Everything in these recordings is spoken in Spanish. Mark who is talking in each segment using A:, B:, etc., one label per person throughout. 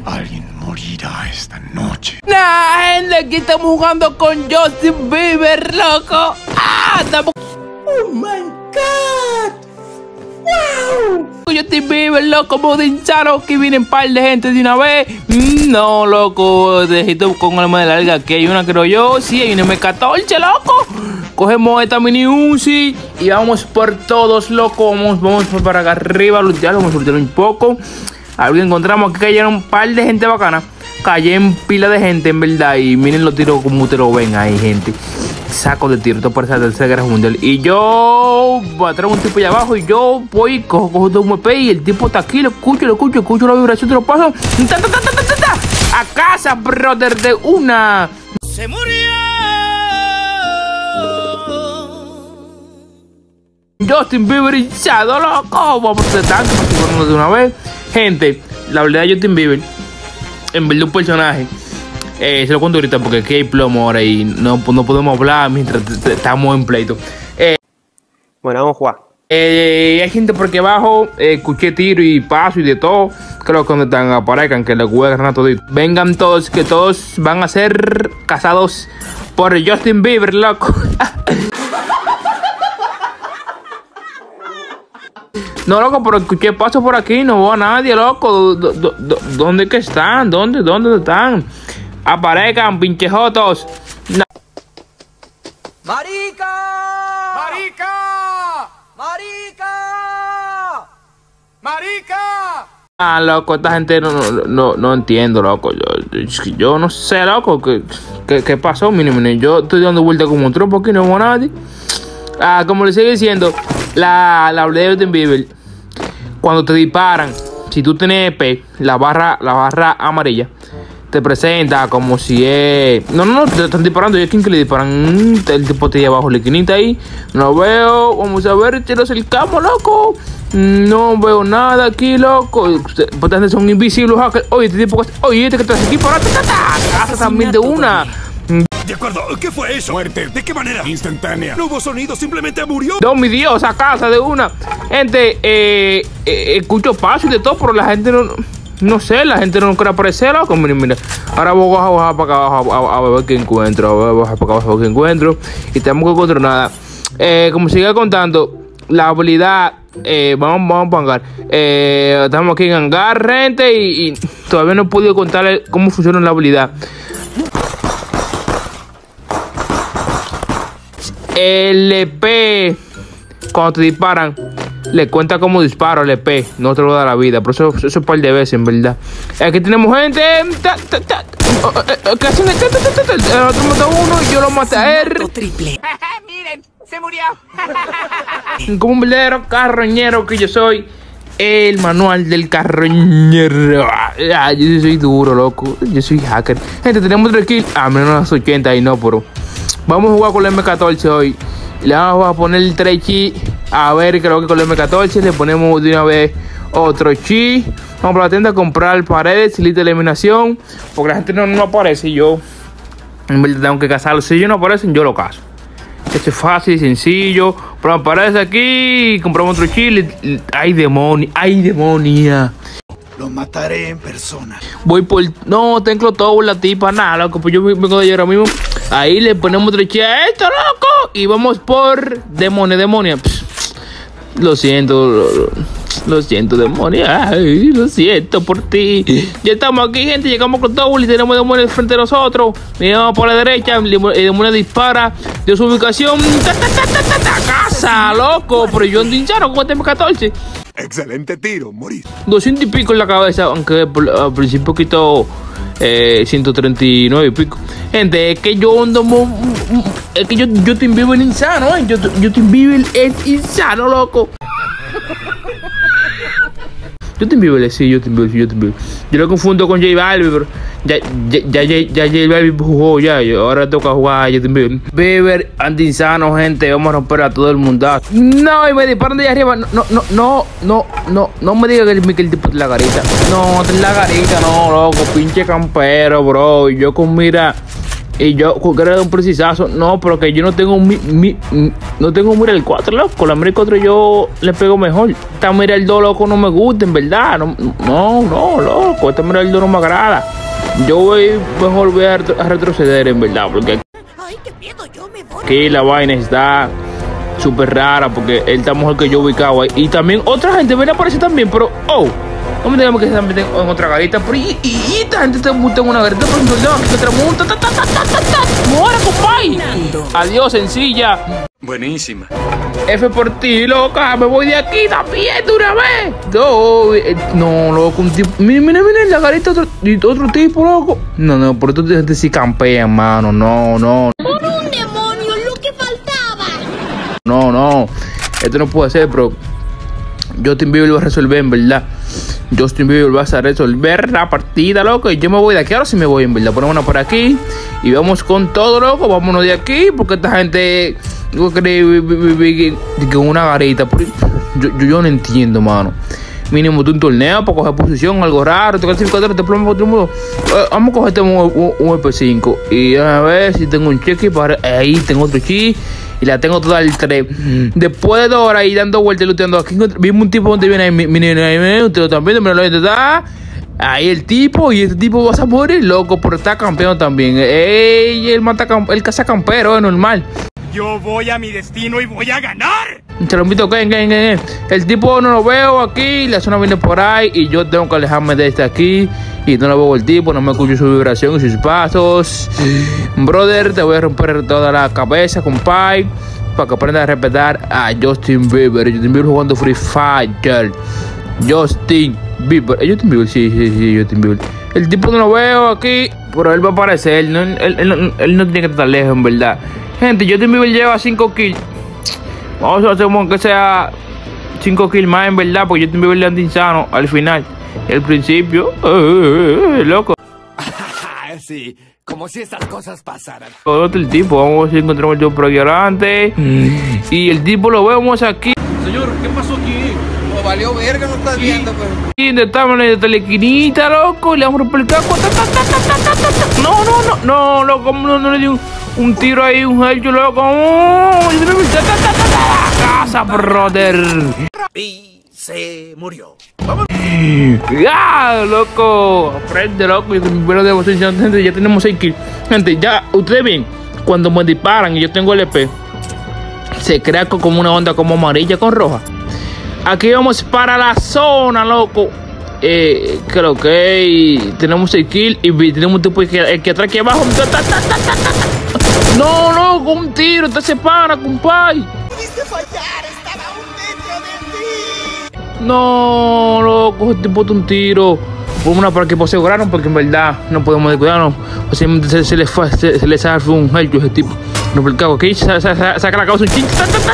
A: Alguien morirá esta noche.
B: Nah, gente, aquí estamos jugando con Justin Bieber, loco. ¡Ah! Estamos... ¡Oh, my God! ¡Wow! Justin Bieber, loco, modo insano. Que vienen un par de gente de una vez. No, loco, dejito con el de larga. Aquí hay una, creo yo. Sí, hay una M14, loco. Cogemos esta mini Uzi y vamos por todos, loco. Vamos para acá arriba, luchar, vamos a luchar un poco. A ver qué encontramos. Aquí cayeron un par de gente bacana. Cayen pila de gente, en verdad. Y miren los tiros como ustedes lo ven ahí, gente. Saco de tiro, esto parece la Tercera Guerra Mundial. Y yo traigo un tipo allá abajo y yo voy, cojo todo un MP y el tipo está aquí, lo escucho la vibración, te lo paso. A casa, brother, de una. Se murió Justin Bieber hinchado, loco. Vamos a tanto de una vez. Gente, la verdad de Justin Bieber, en vez de un personaje, se lo cuento ahorita porque aquí hay plomo ahora y no podemos hablar mientras estamos en pleito.
C: Bueno, vamos a jugar.
B: Hay gente por aquí abajo, escuché tiro y paso y de todo. Creo que donde están aparezcan, que les voy a agarrar todo. Vengan todos, que todos van a ser casados por Justin Bieber, loco. No, loco, pero escuché paso por aquí, no veo a nadie, loco. ¿Dónde que están? ¿Dónde están? Aparezcan, pinche jotos. No.
D: ¡Marica! ¡Marica! ¡Marica! ¡Marica!
B: Ah, loco, esta gente no entiendo, loco. Yo no sé, loco, ¿qué pasó? Miren, yo estoy dando vuelta como un tropo aquí, no veo a nadie. Ah, como les sigo diciendo, la de Justin Bieber, cuando te disparan, si tú tienes EP, la barra amarilla, te presenta como si es... No, te están disparando. ¿Y a quién que le disparan? El tipo te lleva abajo la esquinita ahí. No veo. Vamos a ver si lo acercamos, loco. No veo nada aquí, loco. Ustedes son invisibles, hackers. Oye, este tipo... Oye, este que estás aquí para... Casa también de una.
E: De acuerdo, ¿qué fue eso?
A: Muerte.
E: ¿De qué manera?
A: Instantánea.
E: No hubo sonido, simplemente murió.
B: No, mi Dios, a casa de una. Gente, escucho paso y de todo, pero la gente no sé, la gente no quiere aparecer, loco. Mira. Ahora voy a bajar para acá abajo a ver qué encuentro. Voy a bajar para acá abajo a ver qué encuentro. Y tenemos que encontrar nada. Como sigue contando, la habilidad, vamos a hangar. Estamos aquí en hangar, gente, y todavía no he podido contarle cómo funciona la habilidad. El EP, cuando te disparan, le cuenta como disparo el EP, no te lo da la vida. Por eso es un par de veces, en verdad. Aquí tenemos gente que hacen el otro mató uno y yo lo maté a él.
D: Miren, se murió.
B: Como un verdadero carroñero que yo soy. El manual del carroñero. Yo soy duro, loco. Yo soy hacker. Gente, tenemos 3 kills. Menos las 80 y no, pero vamos a jugar con el M14 hoy. Le vamos a poner 3 chi. A ver, creo que con el M14 le ponemos de una vez otro chi. Vamos para la tienda a comprar paredes, lista de eliminación. Porque la gente no aparece y yo en verdad tengo que cazarlo. Si ellos no aparecen, yo lo cazo. Esto es fácil, sencillo. Pero aparece aquí, compramos otro chi. ¡Ay, demonio! ¡Ay, demonia!
A: Lo mataré en persona.
B: Voy por... No, tengo todo la tipa. Nada, loco. Pues yo vengo de allá ahora mismo. Ahí le ponemos otro chi a esto, loco. Y vamos por demonia. Lo siento, demonia. Ay, lo siento por ti. Ya estamos aquí, gente. Llegamos con todo y tenemos demonios frente a nosotros. Miramos por la derecha. El demonio dispara de su ubicación. Casa, loco. Pero yo ando hinchado con este M14.
E: Excelente tiro, morir.
B: 200 y pico en la cabeza. Aunque al principio quitó 139 y pico. Gente, es que yo ando... Es que Justin Bieber es insano, Justin Bieber es insano, loco. Justin Bieber. Yo lo confundo con J Balvin, pero ya J Balvin jugó ya. Ahora toca jugar a Justin Bieber. Bieber anda insano, gente. Vamos a romper a todo el mundo. No, y me disparan de allá arriba. No me digas que el tipo de la garita. No, de la garita, no, loco. Pinche campero, bro. Yo con mira Y yo, cualquiera de un precisazo, no, pero que yo no tengo no tengo mira el 4, loco. La mira el 4 yo le pego mejor. Esta mira el 2, loco, no me gusta, en verdad. No, loco, esta mira el 2 no me agrada. Yo voy a retroceder, en verdad, porque aquí la vaina está súper rara, porque él está mejor que yo ubicado ahí. Y también otra gente viene a aparecer también, pero, no me digamos que se meten en otra garita. Pero y esta gente te monta en una garita, pero no, que te monta, ¡muera, compadre! Adiós, sencilla.
E: Buenísima.
B: F por ti, loca, me voy de aquí también de una vez. No, loco, un tipo. Mira, en la garita otro tipo, loco. No, por esto gente sí campea, hermano. No.
F: Por un demonio, lo que faltaba.
B: No. Esto no puede ser, pero Justin Bieber lo va a resolver, en verdad. Justin Bieber va a resolver la partida, loco. Y yo me voy de aquí. Ahora sí me voy, en verdad. Ponémonos por aquí. Y vamos con todo, loco. Vámonos de aquí. Porque esta gente que una garita. Yo no entiendo, mano. Mínimo de un torneo para coger posición, algo raro. Te clasificador, te plomo otro modo. Vamos a coger un EP5. Y a ver si tengo un cheque. Ahí tengo otro chip. Y la tengo toda al 3. Después de 2 horas ahí dando vueltas, luteando. Aquí vimos un tipo donde viene ahí. Ustedes también, ahí el tipo. Y este tipo va a morir, loco, por estar campeón también. El cazacampero, es normal.
D: Yo voy a mi destino y voy a ganar.
B: Se lo invito, ¿qué? El tipo no lo veo aquí. La zona viene por ahí. Y yo tengo que alejarme de este aquí. Y no lo veo el tipo, no me escucho su vibración y sus pasos. Brother, te voy a romper toda la cabeza, compadre, para que aprendas a respetar a Justin Bieber. Justin Bieber jugando Free Fire. Justin Bieber. Sí, Justin Bieber. El tipo no lo veo aquí, pero él va a aparecer. Él no tiene que estar lejos, en verdad. Gente, Justin Bieber lleva 5 kills. Vamos a hacer que sea 5 kills más, en verdad, porque Justin Bieber le anda insano al final. El principio, loco.
D: Sí, como si estas cosas pasaran.
B: El tipo, vamos a ver si encontramos el tipo por aquí adelante. Y el tipo lo vemos aquí.
G: Señor, ¿qué pasó aquí? No valió verga, no estás viendo, pues.
B: Y estamos en la esquinita, loco. Y le vamos a romper el casco. No, loco, no le di un tiro ahí, un hecho, loco. Casa, brother.
G: Y se murió.
B: ¡Ya, loco! Aprende, loco. Gente, ya tenemos 6 kills. Gente, ya, ustedes ven, cuando me disparan y yo tengo LP, se crea como una onda como amarilla con roja. Aquí vamos para la zona, loco. Creo que tenemos 6 kills y tenemos un tipo que atrás aquí abajo. No, loco, un tiro, te separa, compadre.
D: Pudiste fallar, estaba un metro de ti.
B: No, loco, este tipo un tiro. Por una para que aseguraron, porque en verdad no podemos descuidarnos. Posiblemente se le sale un helcho a ese tipo. No, por el cago aquí, saca la cabeza un chin.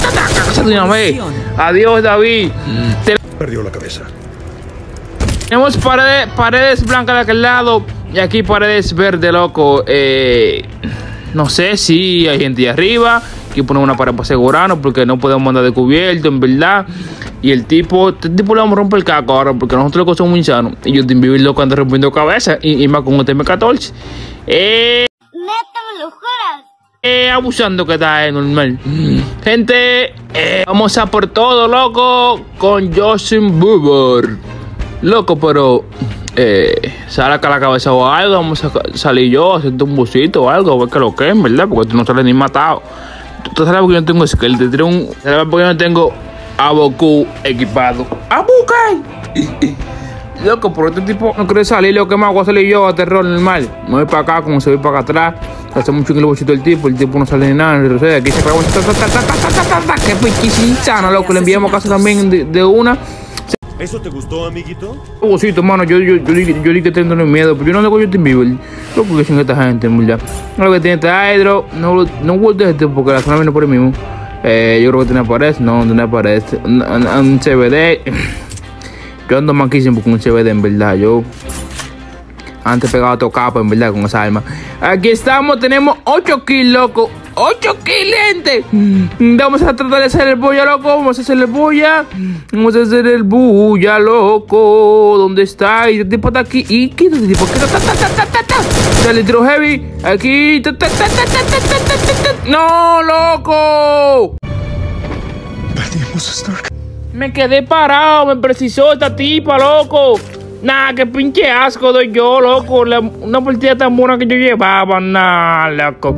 B: Adiós, David.
E: Perdió la cabeza.
B: Tenemos paredes blancas de aquel lado y aquí paredes verdes, loco. No sé si hay gente ahí arriba. Aquí ponemos una pared para asegurarnos porque no podemos andar descubierto, en verdad. Y este tipo le vamos a romper el caco ahora porque nosotros locos somos muy sanos. Y yo te envío loco ando rompiendo cabeza y más con un TM14.
F: Neta, me lo juras.
B: Abusando que está normal. Gente, vamos a por todo, loco, con Justin Bieber. Loco, pero sale acá la cabeza o algo. Vamos a salir yo, hacerte un busito o algo, a ver qué lo que es, ¿verdad? Porque tú no sales ni matado. Tú sabes porque yo no tengo skill, sabes porque yo no tengo a Goku equipado. ¡A Bukai! Loco, por este tipo no quiere salir, lo que más voy a salir yo a terror normal. Me voy para acá, como se ve para acá atrás. Hace mucho que le bochito el tipo no sale ni nada, no sé, aquí se acabó. ¡Qué piquisana, loco! Le enviamos casa también de una.
E: ¿Eso te gustó, amiguito?
B: Bocito, mano, yo di que tengo miedo, pero yo no ando con Justin Bieber. Loco que son esta gente, en verdad. Lo que tiene este Hydro, no guardes este porque la zona viene por el mismo. Yo creo que tiene pared, no tiene pared. Un CBD. Yo ando manquísimo con un CBD, en verdad. Yo antes pegaba todo capo, en verdad, con esa arma. Aquí estamos, tenemos 8 kills, loco. 8 clientes. Vamos a tratar de hacer el bulla, loco. Vamos a hacer el bulla. Vamos a hacer el bulla, loco. ¿Dónde está? Y este tipo está aquí. ¿Y qué este tipo? Dale, tiro heavy. Aquí. ¡No, loco!
A: Perdimos a Stark.
B: Me quedé parado. Me precisó esta tipa, loco. Nah, qué pinche asco doy yo, loco. Una partida tan buena que yo llevaba. Nah, loco.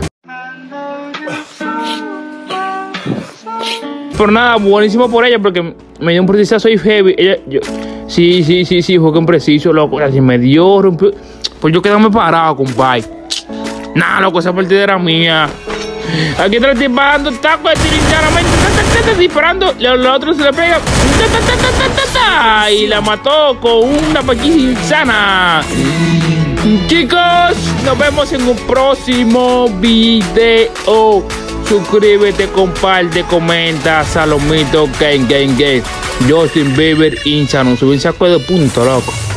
B: Pero nada, buenísimo por ella porque me dio un precisazo y heavy. Sí, jugué un preciso, loco. Así me dio, rompió. Pues yo quedé parado, compadre. Nah, loco, esa partida era mía. Aquí está disparando tacos de tirinchana, disparando. Los otros se le pega. Y la mató con una paquizana. Chicos, nos vemos en un próximo video. Suscríbete, comparte, comenta. Salomito, gang. Justin Bieber, Insano. Subirse a cuello, punto, loco.